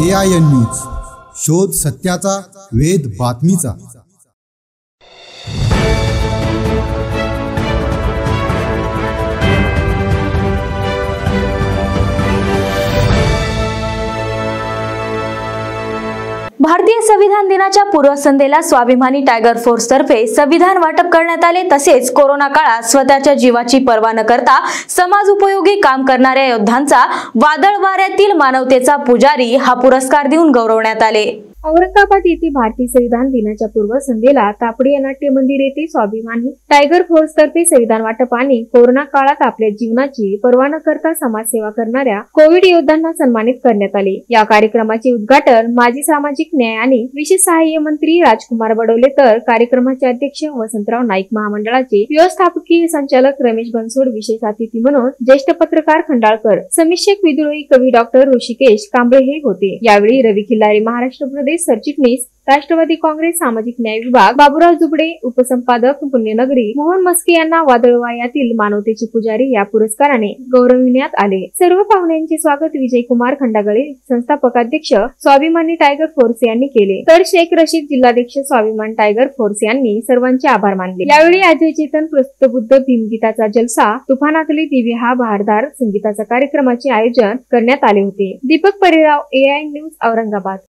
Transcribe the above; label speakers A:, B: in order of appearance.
A: AIN news, शोध सत्याचा, वेध बातमीचा।
B: भारतीय संविधान दिनाच्या पूर्वसंध्येला स्वाभिमानी टायगर फोर्स तर्फे संविधान वाटप करण्यात आले। तसेच कोरोना काळात स्वतःच्या जीवाची पर्वा न करता समाज उपयोगी काम करणाऱ्या योद्धांचा वादळ वाऱ्यातील मानवतेचा पुजारी हा पुरस्कार देऊन गौरवण्यात आले।
C: औरंगाबाद येथे भारतीय संविधान दिनाच्या पूर्वसंध्येला तापडिया नाट्य मंदिर येथे स्वाभिमानी टायगर फोर्स तर्फे संविधान वाटप आणि कोरोना काळात आपल्या जीवनाची पर्वा न करता समाजसेवा करणाऱ्या कोविड योद्धांना सन्मानित करण्यात आले। या कार्यक्रमाचे उद्घाटन माजी सामाजिक न्याय आणि विशेष सहाय्य मंत्री राजकुमार बडोले तर कार्यक्रमाचे अध्यक्ष वसंतराव नाईक, महामंडळाचे व्यवस्थापकीय संचालक रमेश बनसोड, विशेष अतिथी म्हणून ज्येष्ठ पत्रकार खंडाळकर, समीक्षक विद्रोही कवी डॉक्टर ऋषिकेश कांबळे हे होते। यावेळी रवी खिल्लारी, महाराष्ट्र प्रदेश सरचिटणीस राष्ट्रवादी काँग्रेस सामाजिक न्याय विभाग, बाबूराव जुबडे उपसंपादक पुण्यनगरी, मोहन मस्के यांना वादळवायातील मानवतेचे पुजारी या पुरस्काराने गौरविण्यात आले। सर्व पाहुण्यांचे स्वागत विजयकुमार खंडागळे, संस्थापक अध्यक्ष स्वाभिमानी टायगर फोर्स यांनी केले, तर शेख रशीद, जिल्हाध्यक्ष स्वाभिमान टायगर फोर्स यांनी सर्वांचे आभार मानले। यावेळी अजय चेतन प्रस्तुतबुद्ध भीमगीताचा जलसा, तुफानातली दिव्य हा बहारदार संगीताचा कार्यक्रमाचे आयोजन करण्यात आले होते। Deepak Parirao, AIN news, Aurangabad.